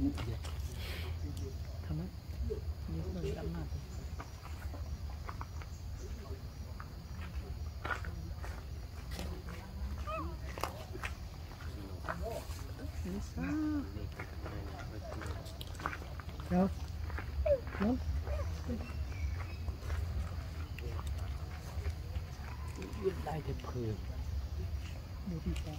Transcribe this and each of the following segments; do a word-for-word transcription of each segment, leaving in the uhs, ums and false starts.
thằng ấy nhiều người đắm mặt đâu đâu biết đây thì phường đi đi ta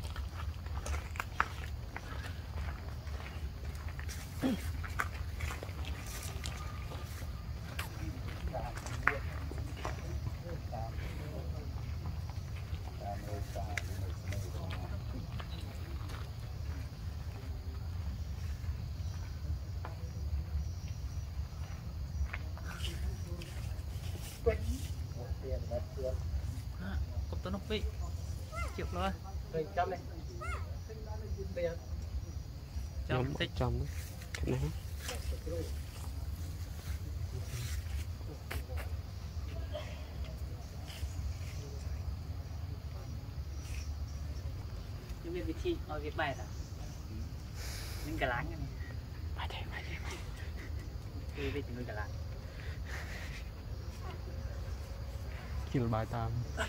cục tao nó bị chịu rồi trăm này trăm tích trăm cái này nhưng mà vị trí nói việc bài là những cái láng này bài thế bài thế bài thế vị trí những cái láng kill bài tam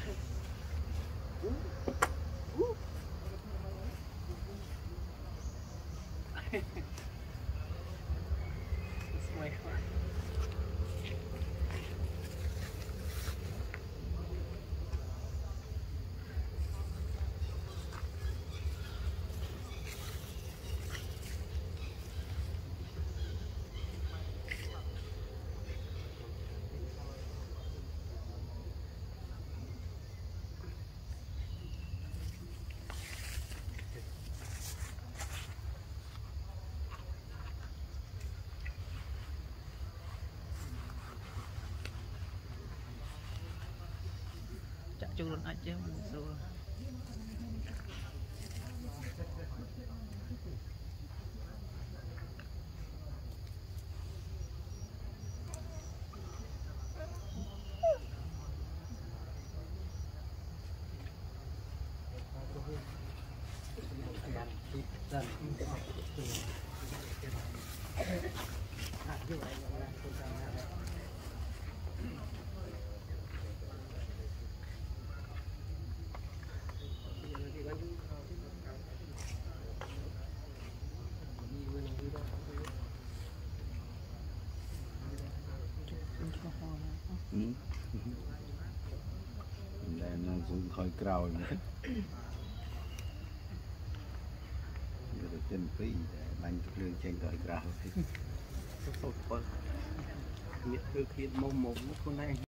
chung luôn aja musuh đây nó dùng hơi cào nữa được trên phí để đánh cái lươn trên hơi cào thì nghĩa thư khiến mông mồm nó con này